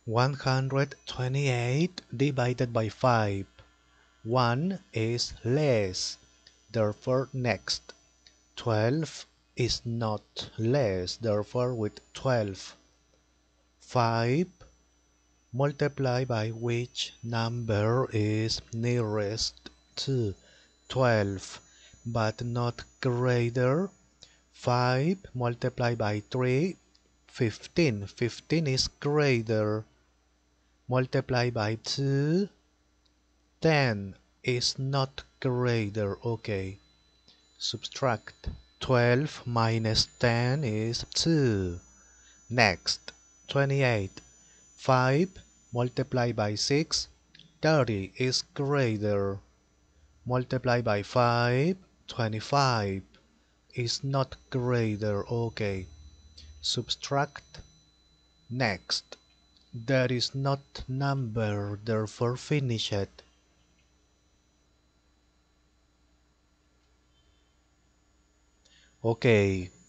128 divided by 5. 1 is less, therefore next. 12 is not less, therefore with 12. 5 multiply by which number is nearest to 12 but not greater. 5 multiplied by 3, 15. 15 is greater. Multiply by 2, 10 is not greater. Okay. Subtract. 12 minus 10 is 2. Next. 28. 5 multiplied by 6, 30 is greater. Multiply by 5, 25 is not greater. Okay. Subtract. Next. There is not number, therefore finish it. Okay.